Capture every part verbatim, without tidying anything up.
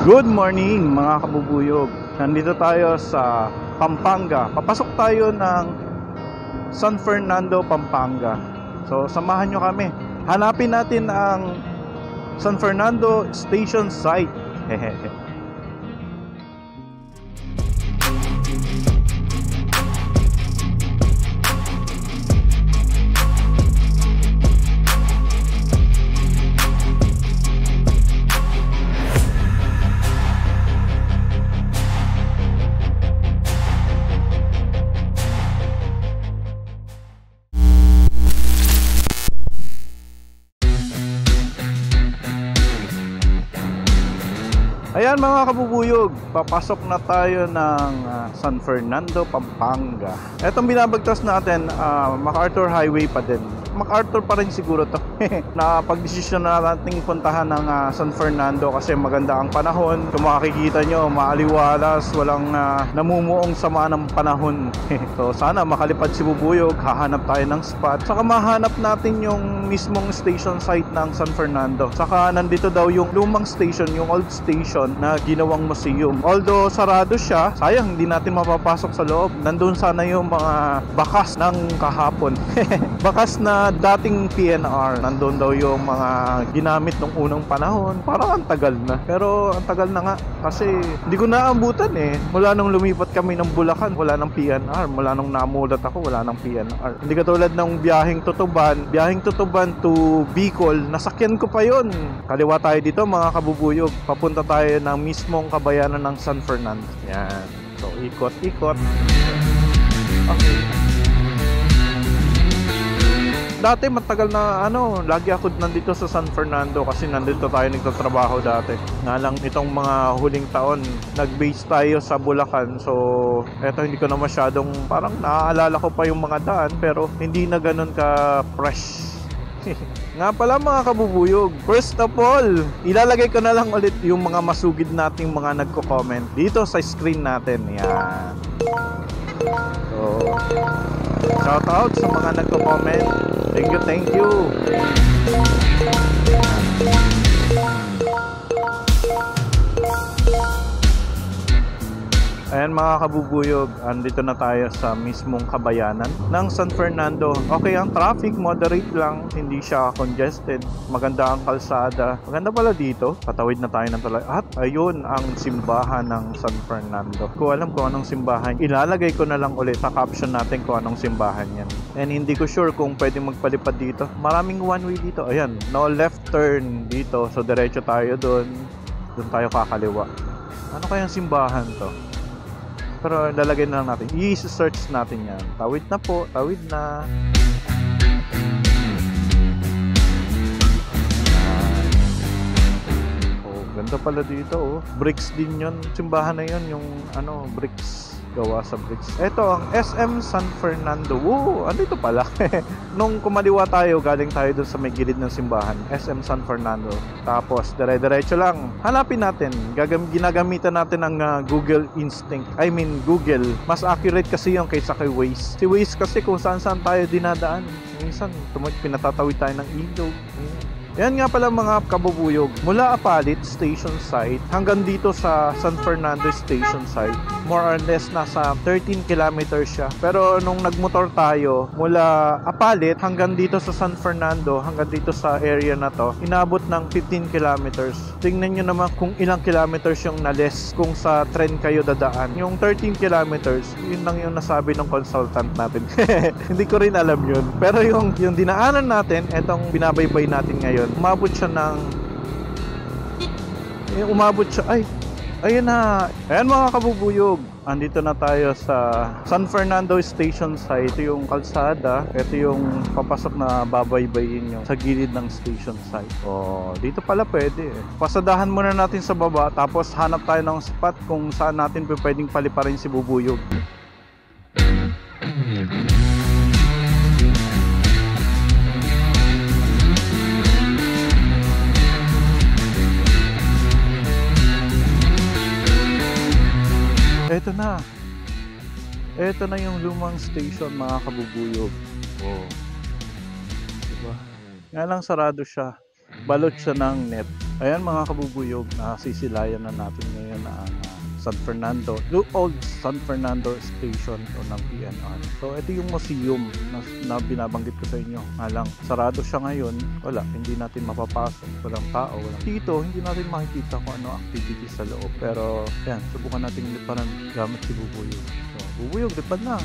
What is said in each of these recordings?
Good morning mga kabubuyog. Nandito tayo sa Pampanga. Papasok tayo ng San Fernando, Pampanga. So samahan nyo kami. Hanapin natin ang San Fernando Station Site. Hehehe. Ayan mga kabubuyog, papasok na tayo ng uh, San Fernando, Pampanga. Etong binabagtas natin, uh, MacArthur Highway pa din. MacArthur pa rin siguro to. Napag-desisyon na nating puntahan ng uh, San Fernando kasi maganda ang panahon. Kung makikita nyo, maaliwalas, walang uh, namumuong sama ng panahon. So sana makalipad si Bubuyog, hahanap tayo ng spot. Saka mahanap natin yung mismong station site ng San Fernando. Saka nandito daw yung lumang station, yung old station na ginawang museum. Although sarado siya, sayang hindi natin mapapasok sa loob. Nandun sana yung mga bakas ng kahapon. Bakas na dating P N R. Nandun daw yung mga ginamit nung unang panahon. Parang ang tagal na. Pero ang tagal na nga kasi hindi ko naambutan eh. Mula nung lumipat kami ng Bulacan, wala ng P N R. Mula nung namulat ako, wala ng P N R. Hindi katulad ng biyaheng Tutuban. Biyaheng Tutuban to Bicol, nasakyan ko pa yon. Kaliwa tayo dito mga kabubuyog. Papunta tayo ng mismong kabayanan ng San Fernando. Yan. So ikot-ikot. Okay. Dati matagal na ano, lagi ako nandito sa San Fernando kasi nandito tayo nagtatrabaho dati. Nga lang itong mga huling taon, nag-base tayo sa Bulacan. So, eto hindi ko na masyadong, parang naaalala ko pa yung mga daan pero hindi na ganun ka fresh. Nga pala mga kabubuyog, first of all, ilalagay ko na lang ulit yung mga masugid nating mga nagko-comment dito sa screen natin. Yan. So, shout out sa mga nagko-comment. Thank you, thank you. Ayan mga kabubuyog, andito na tayo sa mismong kabayanan ng San Fernando. Okay, ang traffic moderate lang, hindi siya congested. Maganda ang kalsada. Maganda pala dito. Patawid na tayo ng tulay. At ayun ang simbahan ng San Fernando. Kung alam ko anong simbahan, ilalagay ko na lang ulit sa caption natin kung anong simbahan yan. And hindi ko sure kung pwedeng magpalipad dito. Maraming one way dito. Ayan, no left turn dito. So diretso tayo doon. Doon tayo kakaliwa. Ano kayang simbahan to? Pero lalagay na lang natin. I-search natin yan. Tawid na po. Tawid na. Oh, ganda pala dito oh. Bricks din yun. Simbahan na yun. Yung ano, bricks. Gawa sa bricks. Ito ang S M San Fernando. Woo! Ano ito pala? Nung kumaliwa tayo, galing tayo dun sa may gilid ng simbahan. S M San Fernando. Tapos, dire-diretso lang. Hanapin natin. Gagam ginagamitan natin ang uh, Google Instinct. I mean, Google. Mas accurate kasi yung kaysa kay Waze. Si Waze kasi kung saan-saan tayo dinadaan. Minsan, pinatatawid tayo ng ilog. Yan nga pala mga kabubuyog. Mula Apalit Station Site hanggang dito sa San Fernando Station Site, more or less nasa thirteen kilometers siya. Pero nung nagmotor tayo, mula Apalit hanggang dito sa San Fernando, hanggang dito sa area na to, inabot ng fifteen kilometers. Tingnan nyo naman kung ilang kilometers yung na-less kung sa tren kayo dadaan. Yung thirteen kilometers, yun lang yung nasabi ng consultant natin. Hindi ko rin alam yun. Pero yung, yung dinaanan natin, etong binabaybay natin ngayon, umabot siya ng eh, umabot siya ay ayun na. Ayan mga kabubuyog, andito na tayo sa San Fernando Station Site. Ito yung kalsada, ito yung papasok na babaybayin nyo sa gilid ng station site. Oh, dito pala pwede eh. Pasadahan muna natin sa baba, tapos hanap tayo ng spot kung saan natin pwedeng paliparin si Bubuyog. Eto na. Eto na yung lumang station mga kabubuyog. Oh. Diba? Nga lang sarado siya. Balot siya ng net. Ayan mga kabubuyog, nasisilayan na natin ngayon ang ah, San Fernando, the old San Fernando Station o ng P N R. So ito yung museum na, na binabanggit ko sa inyo. Alang, sarado siya ngayon, wala, hindi natin mapapasok, walang tao, walang dito, hindi natin makikita kung ano activities sa loob. Pero yan, subukan natin liparan gamit si Bubuyog. So, Bubuyog, lipad na!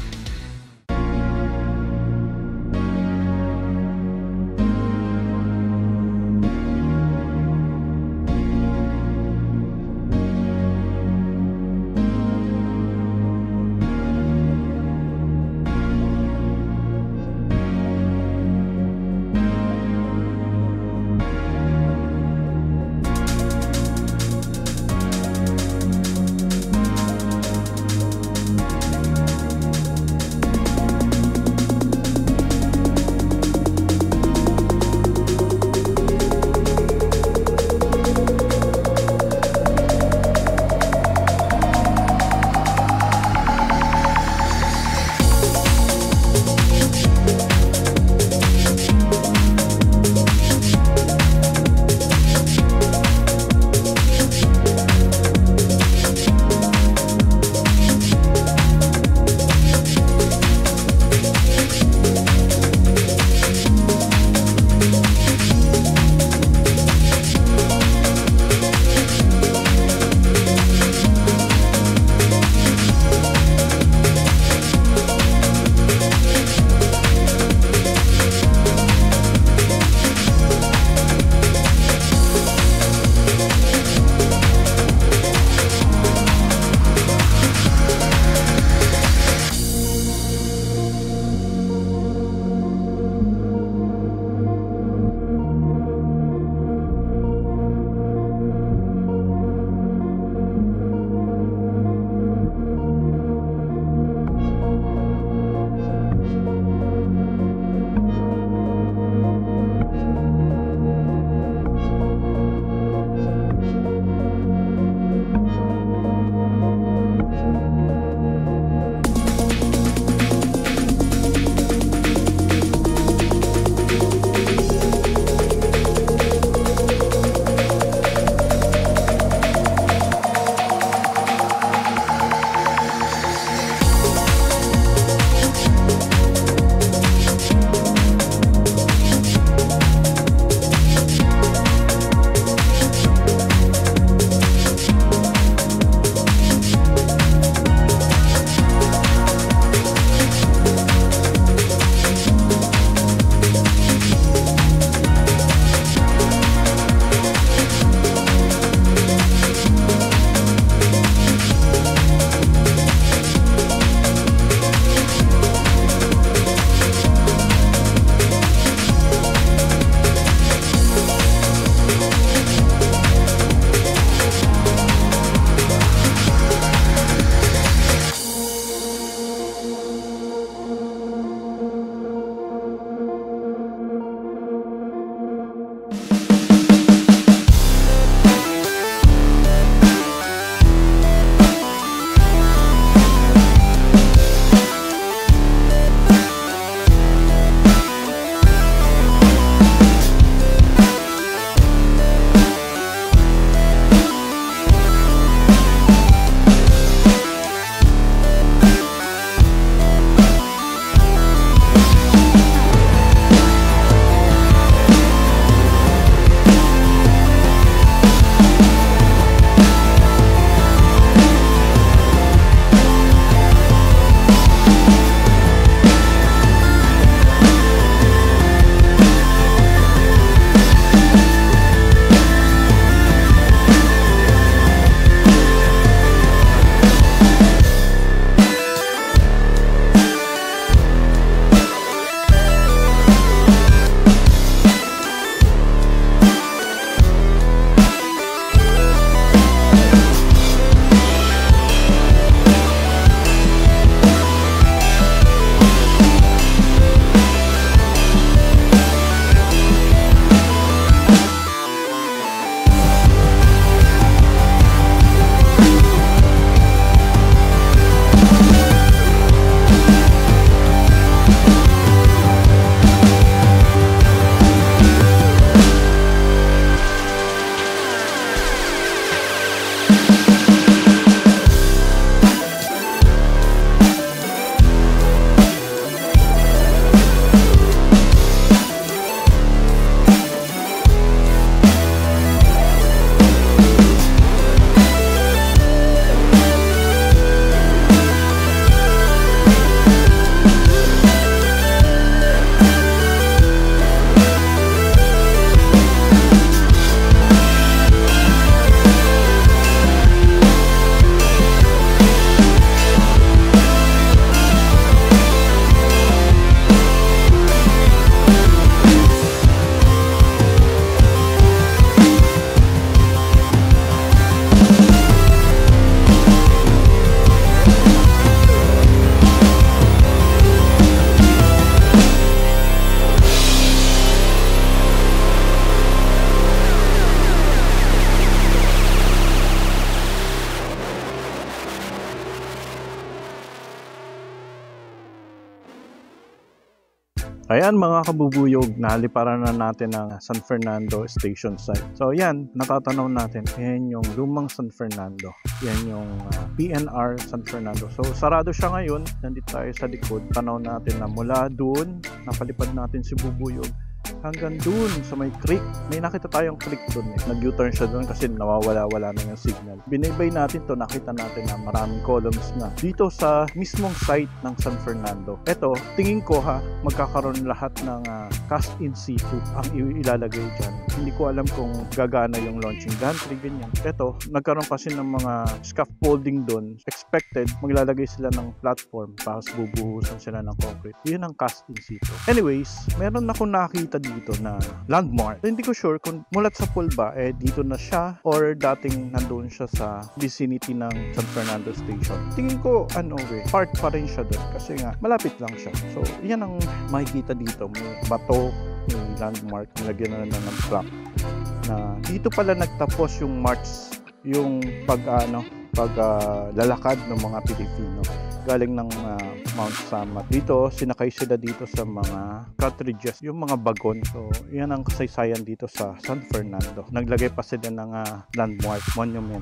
Ayan mga kabubuyog, naliparan na natin ang San Fernando Station site. So yan, natatanaw natin, yan yung lumang San Fernando. Yan yung uh, P N R San Fernando. So sarado siya ngayon, nandito tayo sa likod. Tanaw natin na mula doon, napalipad natin si Bubuyog hanggang dun sa may creek. May nakita tayong creek dun eh. Nag-U-turn siya dun kasi nawawala-wala na yung signal. Binaybay natin to, nakita natin na maraming columns na dito sa mismong site ng San Fernando. Eto, tingin ko ha, magkakaroon lahat ng uh, cast in situ ang ilalagay dyan. Hindi ko alam kung gagana yung launching gantry, ganyan. Eto, nagkaroon kasi ng mga scaffolding dun. Expected, maglalagay sila ng platform tapos bubuhusan sila ng concrete. Yun ang cast in situ. Anyways, meron ako nakita dito na landmark. So, hindi ko sure kung mulat sa pool ba, eh dito na siya or dating nandoon siya sa vicinity ng San Fernando Station. Tingin ko, ano eh, part pa rin siya doon kasi nga, malapit lang siya. So, yan ang makikita dito. May bato, may landmark, nilagyan na na ng plaque na dito pala nagtapos yung march, yung pag, ano, pag uh, lalakad ng mga Pilipino galing ng uh, Mount Samat. Dito, sinakay sila dito sa mga cartridges, yung mga bagon. So, yan ang kasaysayan dito sa San Fernando. Naglagay pa sila ng uh, landmark, monument.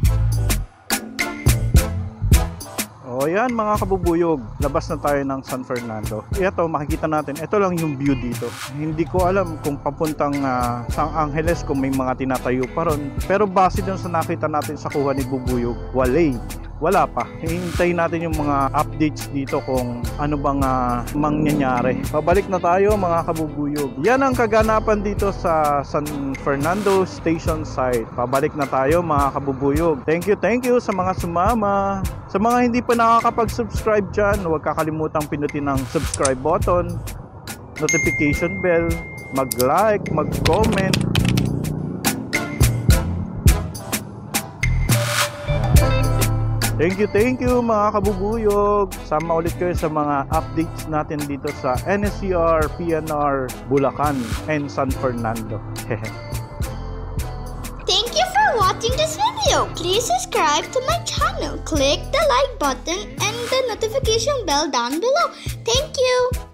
O yan mga kabubuyog, labas na tayo ng San Fernando. Ito, makikita natin, ito lang yung view dito. Hindi ko alam kung papuntang uh, San Angeles kung may mga tinatayo pa ron. Pero base dun sa nakita natin sa kuha ni Bubuyog, walay. Wala pa. Hintayin natin yung mga updates dito kung ano bang uh, mangyayari. Pabalik na tayo mga kabubuyog. Yan ang kaganapan dito sa San Fernando Station site. Pabalik na tayo mga kabubuyog. Thank you, thank you sa mga sumama. Sa mga hindi pa nakakapag-subscribe dyan, huwag kakalimutang pinutin ang subscribe button, notification bell, mag-like, mag-comment. Thank you, thank you mga kabubuyog. Sama ulit kayo sa mga updates natin dito sa N S C R, P N R, Bulacan, and San Fernando. Thank you for watching this video. Please subscribe to my channel. Click the like button and the notification bell down below. Thank you.